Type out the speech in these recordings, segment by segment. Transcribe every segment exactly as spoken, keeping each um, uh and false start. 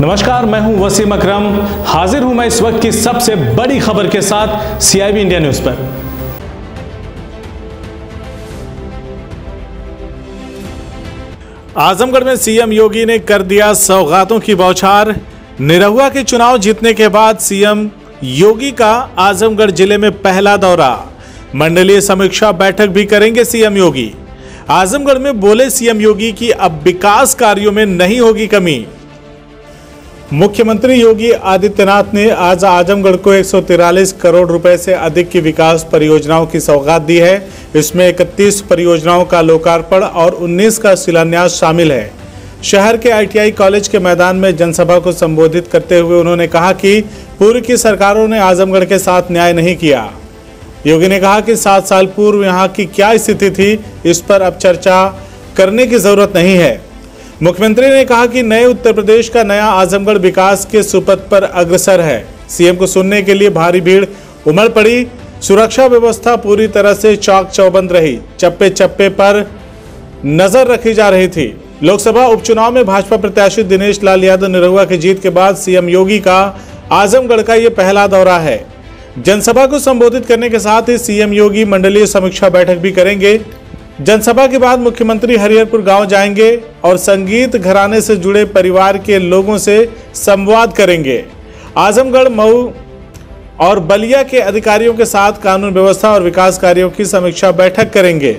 नमस्कार, मैं हूं वसीम अकरम। हाजिर हूं मैं इस वक्त की सबसे बड़ी खबर के साथ सीआईबी इंडिया न्यूज पर। आजमगढ़ में सीएम योगी ने कर दिया सौगातों की बौछार। निरहुआ के चुनाव जीतने के बाद सीएम योगी का आजमगढ़ जिले में पहला दौरा। मंडलीय समीक्षा बैठक भी करेंगे सीएम योगी। आजमगढ़ में बोले सीएम योगी कि अब विकास कार्यों में नहीं होगी कमी। मुख्यमंत्री योगी आदित्यनाथ ने आज आजमगढ़ को एक सौ तिरालीस करोड़ रुपए से अधिक की विकास परियोजनाओं की सौगात दी है। इसमें इकतीस परियोजनाओं का लोकार्पण और उन्नीस का शिलान्यास शामिल है। शहर के आईटीआई कॉलेज के मैदान में जनसभा को संबोधित करते हुए उन्होंने कहा कि पूर्व की सरकारों ने आजमगढ़ के साथ न्याय नहीं किया। योगी ने कहा कि सात साल पूर्व यहाँ की क्या स्थिति थी, इस पर अब चर्चा करने की जरूरत नहीं है। मुख्यमंत्री ने कहा कि नए उत्तर प्रदेश का नया आजमगढ़ विकास के सुपथ पर अग्रसर है। सीएम को सुनने के लिए भारी भीड़ उमड़ पड़ी। सुरक्षा व्यवस्था पूरी तरह से चौक चौबंद रही। चप्पे चप्पे पर नजर रखी जा रही थी। लोकसभा उपचुनाव में भाजपा प्रत्याशी दिनेश लाल यादव निरहुआ की जीत के बाद सीएम योगी का आजमगढ़ का ये पहला दौरा है। जनसभा को संबोधित करने के साथ ही सीएम योगी मंडलीय समीक्षा बैठक भी करेंगे। जनसभा के बाद मुख्यमंत्री हरिहरपुर गांव जाएंगे और संगीत घराने से जुड़े परिवार के लोगों से संवाद करेंगे। आजमगढ़, मऊ और बलिया के अधिकारियों के साथ कानून व्यवस्था और विकास कार्यों की समीक्षा बैठक करेंगे।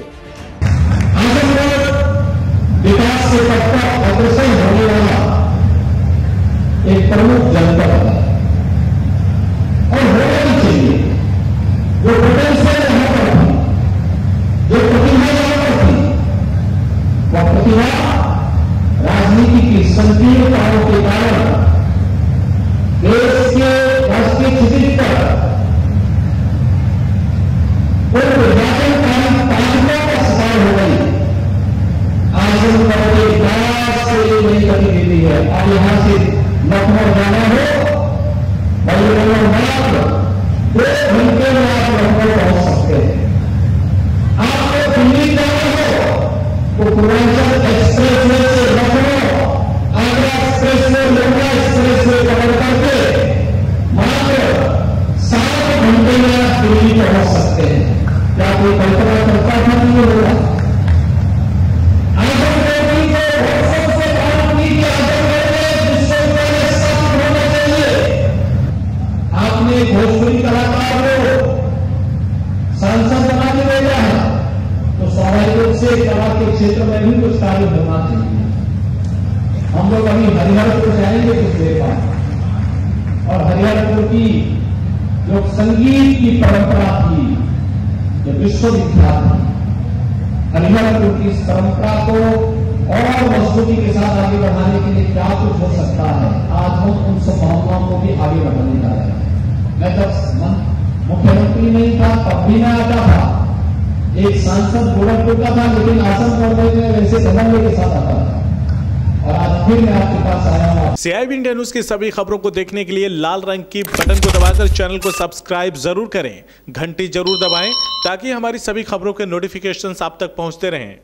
विकास के पथ पर अग्रसर होने वाला एक प्रमुख जनपद है और होना ही चाहिए। जो पोटेंशियल यहाँ पर थी, जो प्रतिभा यहाँ पर थी, वह प्रतिभा राजनीति की संकीर्णताओं के कारण देश के राष्ट्रीय क्षितिज पर पूर्व निर्वाचन तालिका का शिकार हो गई। आजमगढ़ के विकास के लिए नहीं कभी देती है। अब यहाँ से लखनऊ जाना हो, बड़ी मात्र दो घंटे में आप लखनऊ पहुंच सकते हैं। आपको दिल्ली जाना हो तो पूर्वांचल एक्सप्रेस वे से Lucknow, Agra expressway, Lucknow expressway पकड़ करके मात्र सात घंटे में आप दिल्ली पहुंच सकते हैं। क्या कोई कल्पना करता था कि ये होगा? भोजपुरी कलाकार को सांसद बना के भेजा है तो स्वाभाविक रूप से कला के क्षेत्र में भी कुछ कार्य होना चाहिए। हम लोग अभी हरिहरपुर जाएंगे कुछ देर बाद और हरिहरपुर की जो संगीत की परंपरा थी, जो विश्वविख्यात थी, हरिहरपुर की इस परंपरा को और मजबूती के साथ आगे बढ़ाने के लिए क्या कुछ हो सकता है, आज हम उन संभावनाओं को भी आगे बढ़ाने जा रहे हैं। मैं जब मुख्यमंत्री नहीं था तब भी मैं आता था, एक सांसद गोरखपुर का था, लेकिन आजमगढ़ में वैसे बदलने के साथ आता था और आज फिर मैं आपके पास आया हूं। सीआईबी इंडिया न्यूज की सभी खबरों को देखने के लिए लाल रंग की बटन को दबाकर चैनल को सब्सक्राइब जरूर करें, घंटी जरूर दबाएं ताकि हमारी सभी खबरों के नोटिफिकेशंस आप तक पहुंचते रहें।